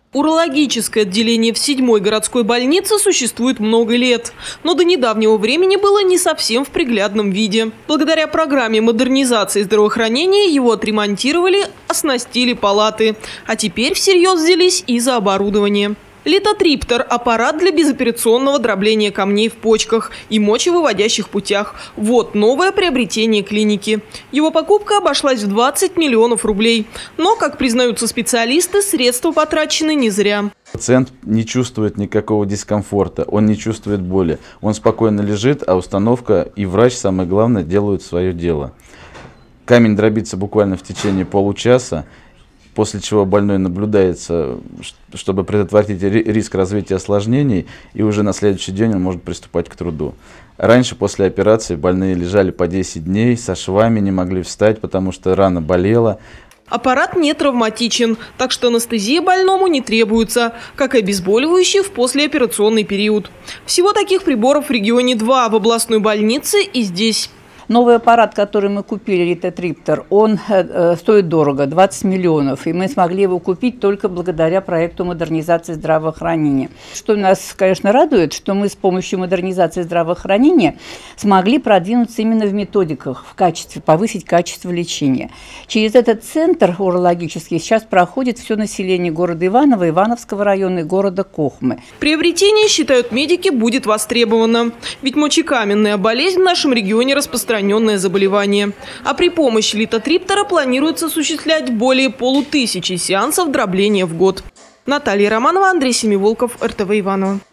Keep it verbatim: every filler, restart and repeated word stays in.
Урологическое отделение в седьмой городской больнице существует много лет, но до недавнего времени было не совсем в приглядном виде. Благодаря программе модернизации здравоохранения его отремонтировали, оснастили палаты, а теперь всерьез взялись и за оборудование. Литотриптор – аппарат для безоперационного дробления камней в почках и мочевыводящих путях. Вот новое приобретение клиники. Его покупка обошлась в двадцать миллионов рублей. Но, как признаются специалисты, средства потрачены не зря. Пациент не чувствует никакого дискомфорта, он не чувствует боли. Он спокойно лежит, а установка и врач, самое главное, делают свое дело. Камень дробится буквально в течение получаса, после чего больной наблюдается, чтобы предотвратить риск развития осложнений, и уже на следующий день он может приступать к труду. Раньше, после операции, больные лежали по десять дней, со швами, не могли встать, потому что рана болела. Аппарат не травматичен, так что анестезия больному не требуется, как и обезболивающие в послеоперационный период. Всего таких приборов в регионе два – в областной больнице и здесь. Новый аппарат, который мы купили, литотриптор, он э, стоит дорого, двадцать миллионов. И мы смогли его купить только благодаря проекту модернизации здравоохранения. Что нас, конечно, радует, что мы с помощью модернизации здравоохранения смогли продвинуться именно в методиках, в качестве, повысить качество лечения. Через этот центр урологический сейчас проходит все население города Иваново, Ивановского района и города Кохмы. Приобретение, считают медики, будет востребовано. Ведь мочекаменная болезнь в нашем регионе распространена. Заболевание. А при помощи литотриптора планируется осуществлять более полутысячи сеансов дробления в год. Наталья Романова, Андрей Семиволков, эр тэ вэ Иваново.